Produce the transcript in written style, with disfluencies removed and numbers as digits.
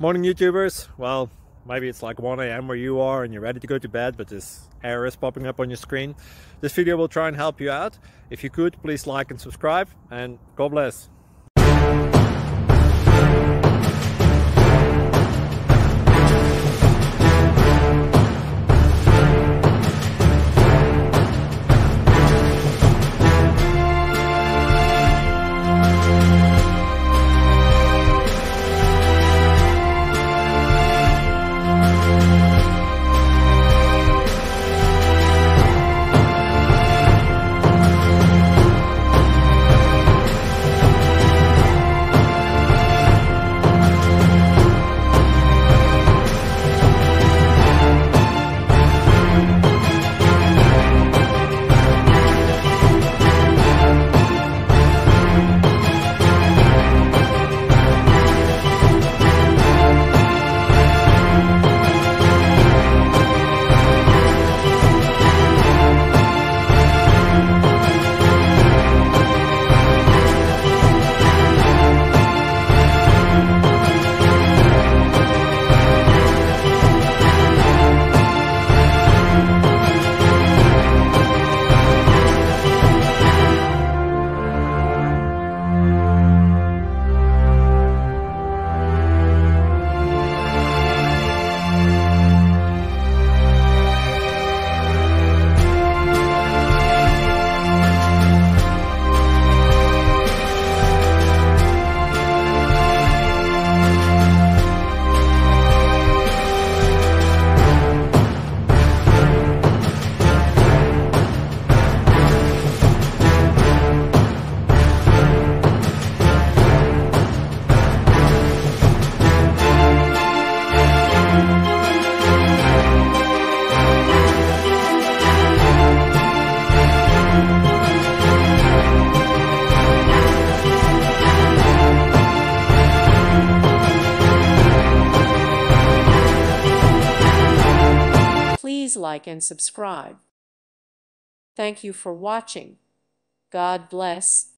Morning YouTubers. Well, maybe it's like 1 a.m. where you are and you're ready to go to bed, but this error is popping up on your screen. This video will try and help you out. If you could, please like and subscribe, and God bless. Please like and subscribe. Thank you for watching. God bless.